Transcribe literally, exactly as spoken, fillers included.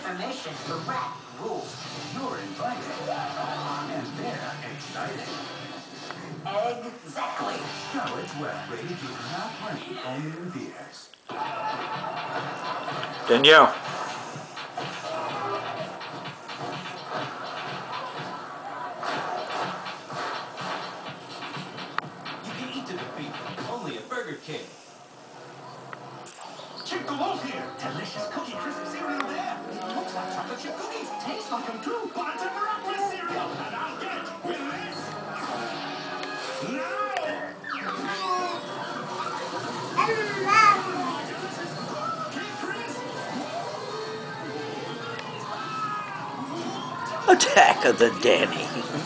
information for rat rules. You're invited. And they're excited. Exactly. Charlotte's Web rated G not plenty only in theaters. Danielle. You can eat to defeat only at Burger King. Chip Galore here. Delicious cookie crisp cereal there. It looks like chocolate chip cookies. Tastes like them too. But it's a miraculous cereal. And I'll get it with this. Now! Attack of the Dani.